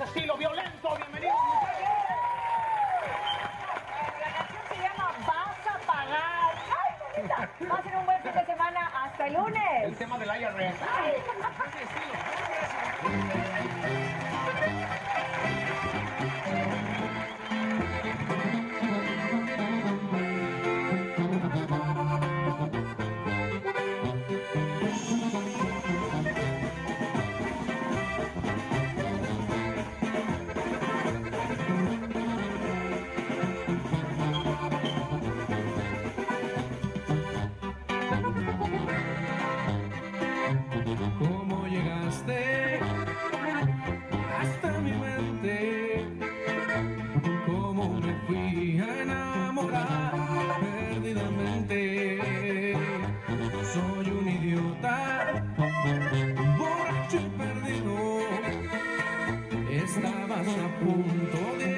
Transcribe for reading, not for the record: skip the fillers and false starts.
ese estilo violento. Bienvenidos, muchachos. La canción se llama Vas a pagar. ¡Ay, bonita! Pasen un buen fin de semana. Hasta el lunes. El tema del IRS. ¡Ay! Ese estilo. ¿Cómo llegaste hasta mi mente? ¿Cómo me fui a enamorar perdidamente? Soy un idiota, borracho y perdido. Estabas a punto de